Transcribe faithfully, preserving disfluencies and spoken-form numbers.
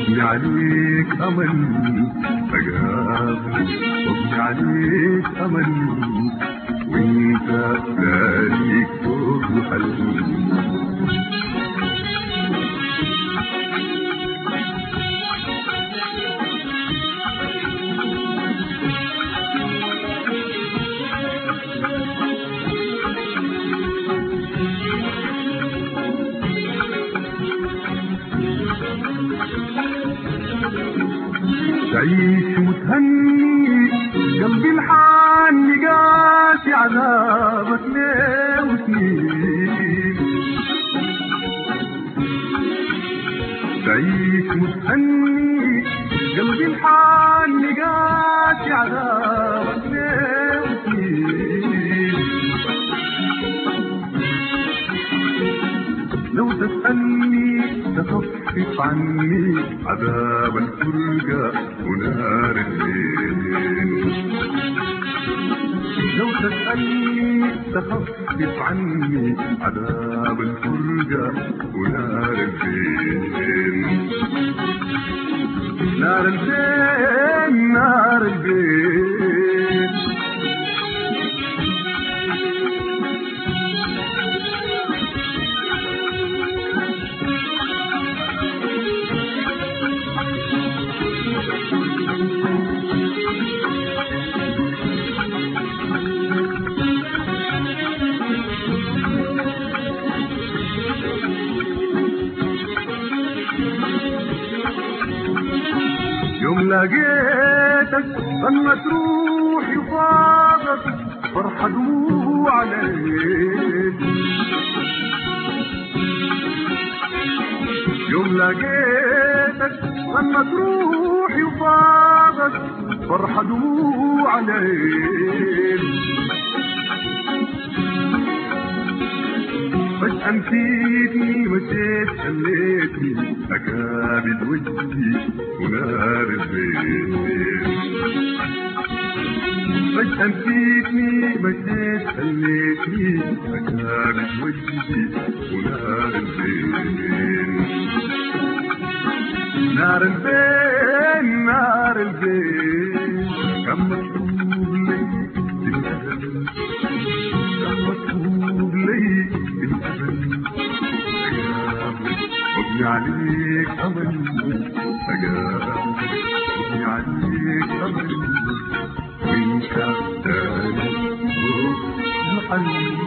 وابني عليك أمل أقابلك، وابني عليك أمل وانت ليك فوق حلمي. تعيش متهني قلبي الحان قاسي عذابك ليه وسنين. تعيش متهني قلبي الحان قاسي عذابك ليه وسنين. لو تسألني تخفف عني عذاب الفرقة ونار الليل. لو تسألني تخفف عني عذاب الفرقة ونار الليل. نار الليل نار الليل. يوم لقيتك ظنت روحي وفاضت فرحة دموع عليك. يوم لقيتك ظنت روحي وفاضت فرحة دموع عليك. فجأة نسيتني مشيت خليتني أقابل وجهي ونار البيت. فجأة نسيتني مشيت خليتني أقابل وجهي ونار البيت. نار البيت نار البيت. كم مكتوب لي بالأبد، كم مكتوب لي بالأبد. وابني عليك أمل أقابلك، وابني عليك أمل وانت تاني روح محل.